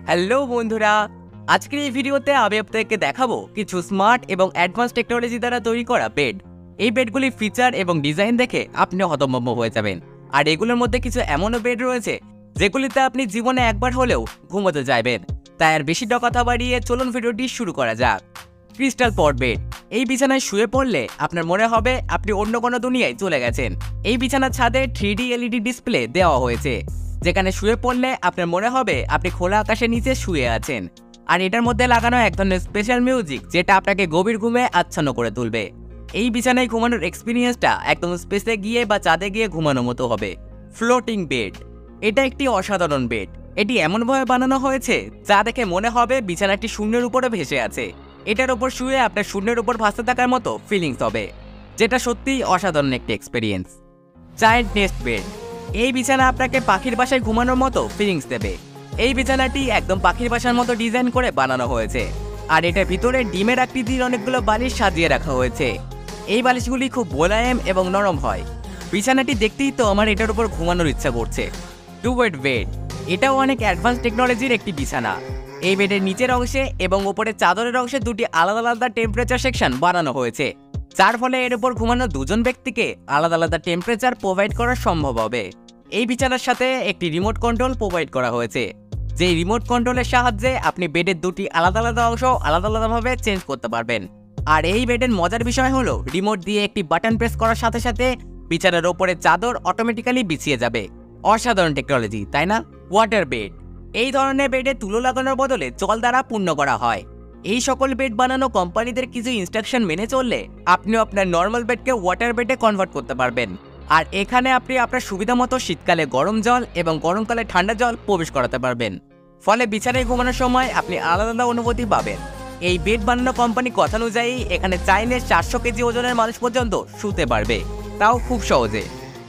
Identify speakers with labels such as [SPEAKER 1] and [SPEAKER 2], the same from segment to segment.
[SPEAKER 1] Hello বন্ধুরা, আজকের এই ভিডিওতে আমি আপনাদেরকে দেখাবো কিছু স্মার্ট এবং অ্যাডভান্স টেকনোলজি দ্বারা তৈরি করা বেড। এই বেডগুলির ফিচার এবং ডিজাইন দেখে আপনি হতভম্ব হয়ে যাবেন। আর এগুলোর মধ্যে কিছু এমনও বেড রয়েছে যেগুলিতে আপনি জীবনে একবার হলেও ঘুমোতে যাবেন। তাই আর বেশিটা কথা বাড়িয়ে চলুন ভিডিওটি শুরু করা যাক। Crystal pot bed. এই বিছানায় শুয়ে পড়লে আপনার মনে হবে আপনি অন্য কোনো দুনিয়ায় চলে গেছেন। এই বিছানার ছাদে 3D LED ডিসপ্লে দেওয়া হয়েছে, যেখানে শুয়ে পড়লে আপনার মনে হবে আপনি খোলা আকাশের নিচে শুয়ে আছেন। আর এটার মধ্যে লাগানো এক ধরনের স্পেশাল মিউজিক, যেটা আপনাকে গভীর ঘুমে আচ্ছন্ন করে তুলবে। এই বিছানায় ঘুমানোর এক্সপিরিয়েন্সটা একদম স্পেসে গিয়ে বা চাঁদে গিয়ে ঘুমানোর মতো হবে। Floating bed. এটা একটি অসাধারণ বেড। এটি এমনভাবে বানানো হয়েছে যা দেখে মনে হবে বিছানাটি শূন্যের উপরে ভেসে আছে। এটার উপর শুয়ে আপনার শূন্যের উপর ভাসতে থাকার মতো ফিলিংস হবে, যেটা সত্যিই অসাধারণ একটি এক্সপিরিয়েন্স। Child nest bed. এই বিছানা আপনাকে পাখির বাসায় ঘুমানোর মতো ফিলিংস দেবে। এই বিছানাটি একদম পাখির বাসার মতো ডিজাইন করে বানানো হয়েছে, আর এটার ভিতরে ডিমের আকৃতির অনেকগুলো বালিশ সাজিয়ে রাখা হয়েছে। এই বালিশগুলি খুব মোলায়েম এবং নরম হয়। বিছানাটি দেখতেই তো আমার এটার উপর ঘুমানোর ইচ্ছা করছে। Two bed bed. এটাও অনেক অ্যাডভান্স টেকনোলজির একটি বিছানা। এই বেডের নিচের অংশে এবং উপরে চাদরের অংশে দুটি আলাদা আলাদা টেম্পারেচার সেকশন বানানো হয়েছে, যার ফলে এর উপর ঘুমানো দুজন ব্যক্তিকে আলাদা আলাদা টেম্পারেচার প্রোভাইড করা সম্ভব হবে। এই বিছানার সাথে একটি রিমোট কন্ট্রোল প্রোভাইড করা হয়েছে, যে রিমোট কন্ট্রোলের সাহায্যে আপনি বেডের দুটি আলাদা আলাদা অংশ আলাদা আলাদাভাবে চেঞ্জ করতে পারবেন। আর এই বেডের মজার বিষয় হলো, রিমোট দিয়ে একটি বাটন প্রেস করার সাথে সাথে বিছানার ওপরে চাদর অটোমেটিক্যালি বিছিয়ে যাবে। অসাধারণ টেকনোলজি, তাই না? Water bed. এই ধরনের বেডে তুলো লাগানোর বদলে জল দ্বারা পূর্ণ করা হয়। এই সকল বেড বানানো কোম্পানিদের কিছু ইনস্ট্রাকশন মেনে চললে আপনিও আপনার নর্মাল বেডকে ওয়াটার বেডে কনভার্ট করতে পারবেন। আর এখানে আপনি আপনার সুবিধা মতো শীতকালে গরম জল এবং গরমকালে ঠান্ডা জল প্রবেশ করাতে পারবেন। ফলে বিছানায় ঘুমানোর সময় আপনি আলাদা আলাদা অনুভূতি পাবেন। এই বেড বানানো কোম্পানি কথা অনুযায়ী এখানে চাইলে 400 কেজি ওজনের মানুষ পর্যন্ত শুতে পারবে, তাও খুব সহজে।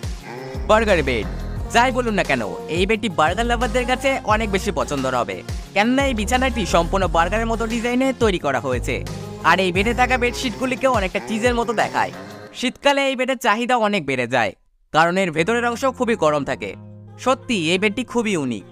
[SPEAKER 1] Burger bed. যাই বলুন না কেন, এই বেডটি বার্গার লাভারদের কাছে অনেক বেশি পছন্দের হবে, কেননা এই বিছানাটি সম্পূর্ণ বার্গারের মতো ডিজাইনে তৈরি করা হয়েছে। আর এই বেডে থাকা বেডশিটগুলিকে অনেকটা চিজের মতো দেখায়। শীতকালে এই বেডের চাহিদা অনেক বেড়ে যায়, কারণ এর ভেতরের অংশ খুবই গরম থাকে। সত্যি এই বেডটি খুবই ইউনিক।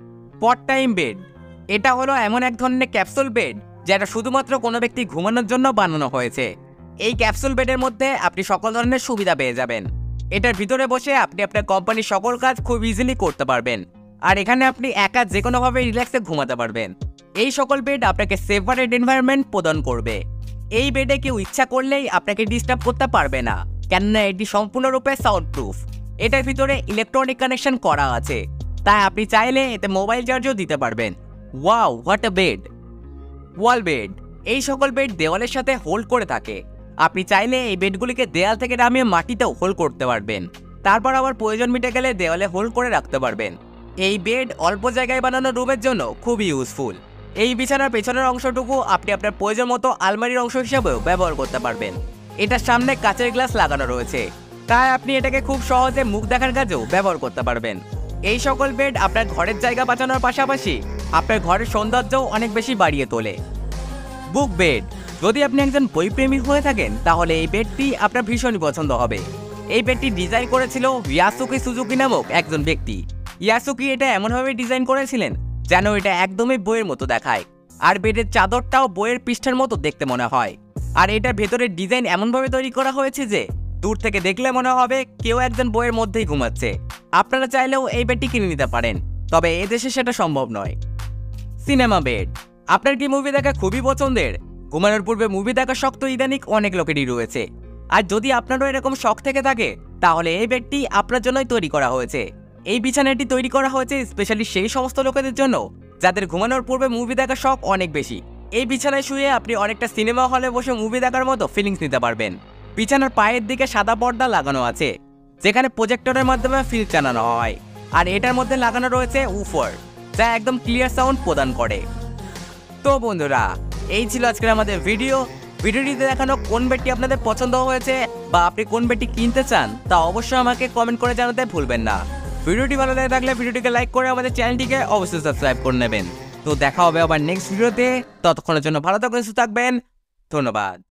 [SPEAKER 1] পট টাইম বেড। এটা হলো এমন এক ধরনের ক্যাপসুল বেড যেটা শুধুমাত্র কোনো ব্যক্তি ঘুমানোর জন্য বানানো হয়েছে। এই ক্যাপসুল বেডের মধ্যে আপনি সকল ধরনের সুবিধা পেয়ে যাবেন। এটার ভিতরে বসে আপনি আপনার কোম্পানির সকল কাজ খুব ইজিলি করতে পারবেন। আর এখানে আপনি একা যে কোনোভাবে রিল্যাক্সে ঘুমাতে পারবেন। এই সকল বেড আপনাকে সেপারেট এনভায়রনমেন্ট প্রদান করবে। এই বেডে কেউ ইচ্ছা করলেই আপনাকে ডিস্টার্ব করতে পারবে না, কেননা এটি সম্পূর্ণরূপে সাউন্ড প্রুফ। এটার ভিতরে ইলেকট্রনিক কানেকশন করা আছে, তাই আপনি চাইলে এতে মোবাইল চার্জও দিতে পারবেন। Wow, what a bed! Wall bed. এই সকল বেড দেওয়ালের সাথে হোল্ড করে থাকে। আপনি চাইলে এই বেডগুলিকে দেয়াল থেকে নামিয়ে মাটিতেও হোল্ড করতে পারবেন, তারপর আবার প্রয়োজন মিটে গেলে দেওয়ালে হোল্ড করে রাখতে পারবেন। এই বেড অল্প জায়গায় বানানো রুমের জন্য খুবই ইউজফুল। এই বিছানার পেছনের অংশটুকু আপনি আপনার প্রয়োজন মতো আলমারির অংশ হিসেবেও ব্যবহার করতে পারবেন। এটার সামনে কাচের গ্লাস লাগানো রয়েছে, তাই আপনি এটাকে খুব সহজে মুখ দেখার কাজেও ব্যবহার করতে পারবেন। এই সকল বেড আপনার ঘরের জায়গা বাঁচানোর পাশাপাশি আপনার ঘরের সৌন্দর্যও অনেক বেশি বাড়িয়ে তোলে। Book bed. যদি আপনি একজন বইপ্রেমী হয়ে থাকেন তাহলে এই বেডটি আপনার ভীষণই পছন্দ হবে। এই বেডটি ডিজাইন করেছিল ইয়াসুকি সুজুকি নামক একজন ব্যক্তি। ইয়াসুকি এটা এমনভাবে ডিজাইন করেছিলেন যেন এটা একদমই বইয়ের মতো দেখায়, আর বেডের চাদরটাও বইয়ের পৃষ্ঠার মতো দেখতে মনে হয়। আর এটার ভেতরের ডিজাইন এমনভাবে তৈরি করা হয়েছে যে দূর থেকে দেখলে মনে হবে কেউ একজন বইয়ের মধ্যেই ঘুমাচ্ছে। আপনারা চাইলেও এই বেডটি কিনে নিতে পারেন, তবে এদেশে সেটা সম্ভব নয়। Cinema bed. আপনার কি মুভি দেখা খুবই পছন্দের? ঘুমানোর পূর্বে মুভি দেখা শখ তো ইদানিং অনেক লোকেরই রয়েছে। আর যদি আপনারও এরকম শখ থেকে থাকে তাহলে এই বেডটি আপনার জন্যই তৈরি করা হয়েছে। এই বিছানাটি তৈরি করা হয়েছে স্পেশালি সেই সমস্ত লোকেদের জন্য যাদের ঘুমানোর পূর্বে মুভি দেখার শখ অনেক বেশি। এই বিছানায় শুয়ে আপনি অনেকটা সিনেমা হলে বসে মুভি দেখার মতো ফিলিংস নিতে পারবেন। বিছানার পায়ের দিকে সাদা পর্দা লাগানো আছে, যেখানে প্রজেক্টরের মাধ্যমে ফিল্ম চালানো হয়। আর এটার মধ্যে লাগানো রয়েছে উফার, যা একদম ক্লিয়ার সাউন্ড প্রদান করে। তো বন্ধুরা, এই ছিল আজকের আমাদের ভিডিওটিতে দেখানো কোন বেডটি আপনাদের পছন্দ হয়েছে বা আপনি কোন বেডটি কিনতে চান তা অবশ্যই আমাকে কমেন্ট করে জানাতে ভুলবেন না। ভিডিওটি ভালো লেগে থাকলে ভিডিওটিকে লাইক করে আমাদের চ্যানেলটিকে অবশ্যই সাবস্ক্রাইব করে নেবেন। তো দেখা হবে আবার নেক্সট ভিডিওতে। ততক্ষণের জন্য ভালো থাকবেন, সুস্থ থাকবেন। ধন্যবাদ।